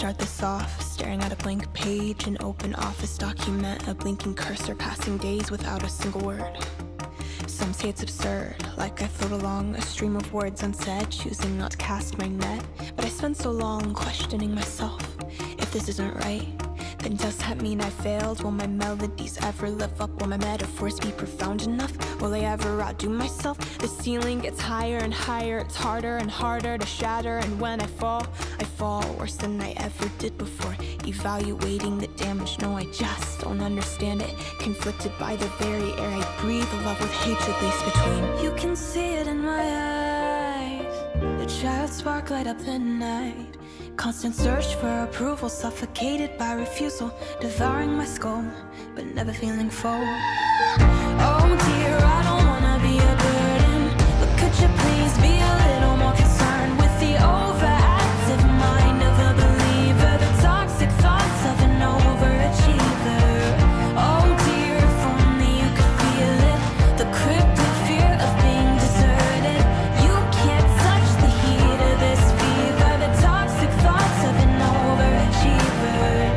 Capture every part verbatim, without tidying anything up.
start this off, staring at a blank page, an open office document, a blinking cursor passing days without a single word. Some say it's absurd, like I float along a stream of words unsaid, choosing not to cast my net. But I spent so long questioning myself. If this isn't right, then does that mean I failed? Will my melodies ever live up? Will my metaphors be profound enough? Will I ever outdo myself? The ceiling gets higher and higher, it's harder and harder to shatter. And when I fall, I fall worse than I ever did before. Evaluating the damage, no, I just don't understand it. Conflicted by the very air I breathe, a love with hatred laced between. You can see it in my eyes, the child spark light up the night. Constant search for approval, suffocated by refusal, devouring my skull, but never feeling full. Oh dear, I don't wanna be a burden, but could you please be a little more concerned with the overactive mind of a believer, the toxic thoughts of an overachiever. Oh dear, if only you could feel it, the cryptic fear of being deserted. You can't touch the heat of this fever, the toxic thoughts of an overachiever.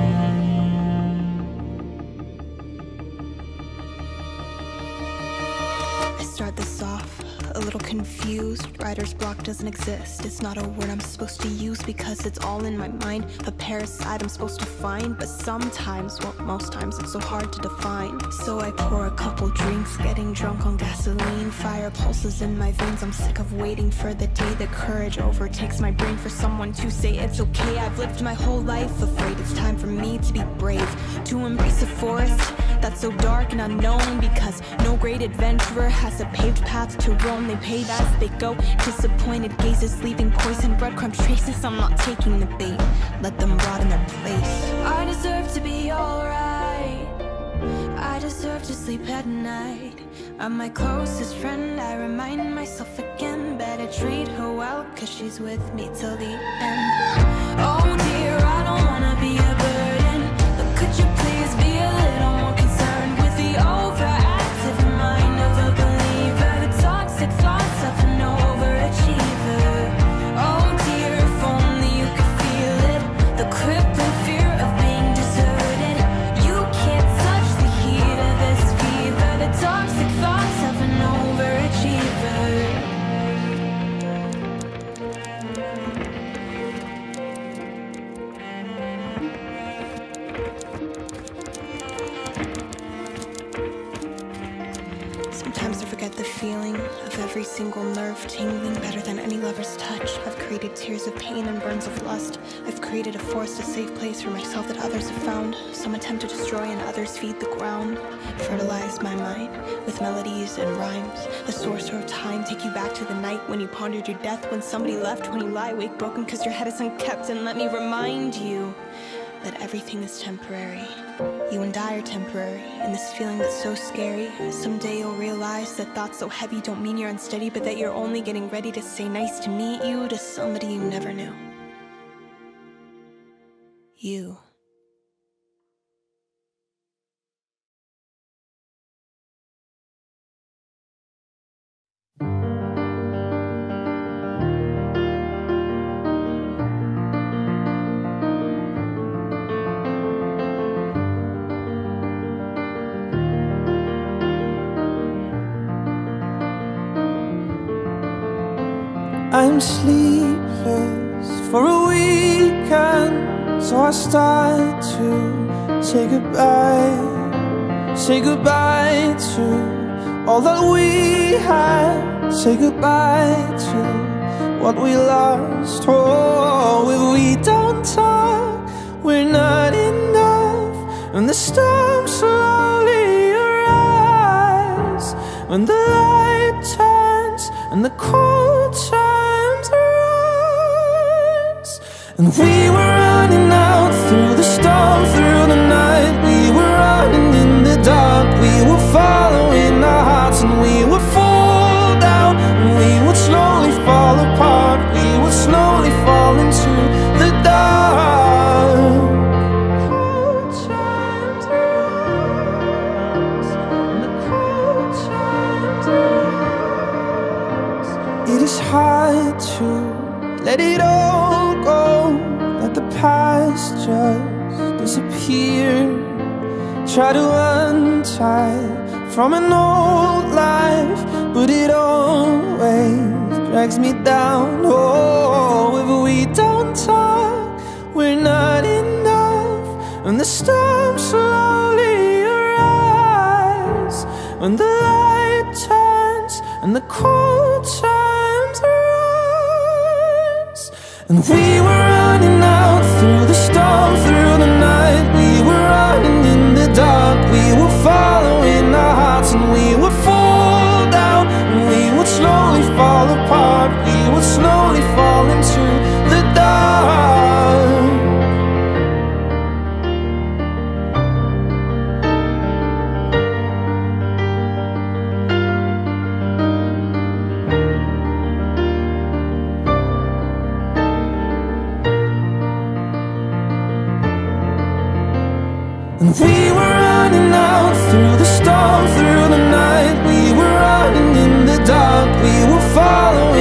I start this off a little confused. Writer's block doesn't exist. It's not a word I'm supposed to use because it's all in my mind. A parasite I'm supposed to find, but sometimes, well, most times it's so hard to define. So I pour a couple drinks, getting drunk on gasoline. Fire pulses in my veins. I'm sick of waiting for the day that courage overtakes my brain, for someone to say it's okay. I've lived my whole life afraid. It's time for me to be brave, to embrace a forest that's so dark and unknown, because no great adventurer has a paved path to roam. They pave as they go, disappointed gazes leaving poison breadcrumb traces. I'm not taking the bait, let them rot in their place. I deserve to be alright, I deserve to sleep at night. I'm my closest friend, I remind myself again, better treat her well, cause she's with me till the end. Oh dear, I don't wanna be a burden, but could you please be a little more concerned with the overactive mind of a believer, the toxic thoughts of an overachiever. Oh dear, if only you could feel it, the crippling fear of being deserted. You can't touch the heat of this fever, the toxic thoughts of an overachiever. Sometimes I forget the feeling of every single nerve tingling better than any lover's touch. I've created tears of pain and burns of lust. I've created a forest, a safe place for myself that others have found. Some attempt to destroy and others feed the ground. Fertilize my mind with melodies and rhymes. The sorcerer of time, take you back to the night when you pondered your death, when somebody left, when you lie awake broken cause your head is unkept. And let me remind you that everything is temporary. You and I are temporary, and this feeling that's so scary. Someday you'll realize that thoughts so heavy don't mean you're unsteady, but that you're only getting ready to say nice to meet you to somebody you never knew. You. I'm sleepless for a weekend, so I start to say goodbye. Say goodbye to all that we had. Say goodbye to what we lost. Oh, if we don't talk, we're not enough. And the storm slowly arrives, when the light turns and the cold times rise. And we were running out through the storm, through the night. We were running in the dark. We were following our hearts, and we would fall down, and we would slowly fall apart. We would slowly fall into the dark. Cold times rise, and the cold times rise. It is hard to let it all go, let the past us just disappear. Try to untie from an old life, but it always drags me down. Oh, if we don't talk, we're not enough. And the storm slowly arrives, when the light turns and the cold times rise. And we were running out through the storm, through the night. We were running in the dark. We were following our hearts, and we would fall down, and we would slowly fall apart. We would slowly fall into the dark. And we were running out through the storm, through the night. We were running in the dark. We were following